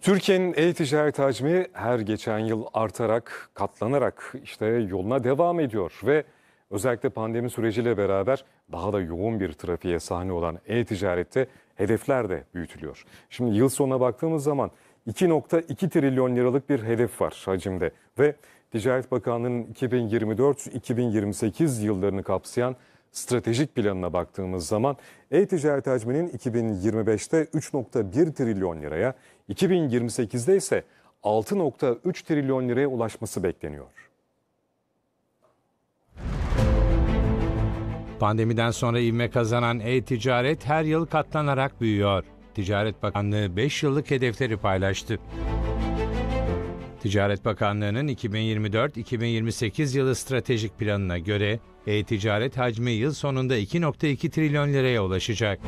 Türkiye'nin e-ticaret hacmi her geçen yıl artarak, katlanarak yoluna devam ediyor ve özellikle pandemi süreciyle beraber daha da yoğun bir trafiğe sahne olan e-ticarette hedefler de büyütülüyor. Şimdi yıl sonuna baktığımız zaman 2,2 trilyon liralık bir hedef var hacimde ve Ticaret Bakanlığı'nın 2024-2028 yıllarını kapsayan stratejik planına baktığımız zaman e-ticaret hacminin 2025'te 3,1 trilyon liraya, 2028'de ise 6,3 trilyon liraya ulaşması bekleniyor. Pandemiden sonra ivme kazanan e-ticaret her yıl katlanarak büyüyor. Ticaret Bakanlığı 5 yıllık hedefleri paylaştı. Ticaret Bakanlığı'nın 2024-2028 yılı stratejik planına göre e-ticaret hacmi yıl sonunda 2,2 trilyon liraya ulaşacak.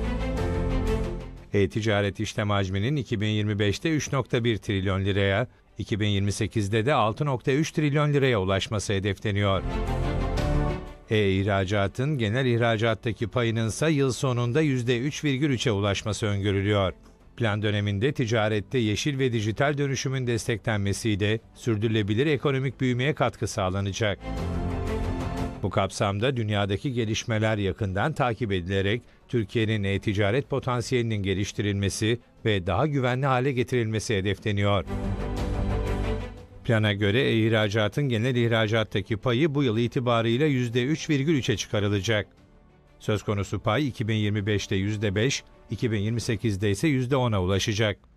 E-ticaret işlem hacminin 2025'te 3,1 trilyon liraya, 2028'de de 6,3 trilyon liraya ulaşması hedefleniyor. E-ihracatın genel ihracattaki payının ise yıl sonunda %3,3'e ulaşması öngörülüyor. Plan döneminde ticarette yeşil ve dijital dönüşümün desteklenmesiyle sürdürülebilir ekonomik büyümeye katkı sağlanacak. Bu kapsamda dünyadaki gelişmeler yakından takip edilerek Türkiye'nin e-ticaret potansiyelinin geliştirilmesi ve daha güvenli hale getirilmesi hedefleniyor. Plana göre ihracatın genel ihracattaki payı bu yıl itibarıyla %3,3'e çıkarılacak. Söz konusu pay 2025'te %5, 2028'de ise %10'a ulaşacak.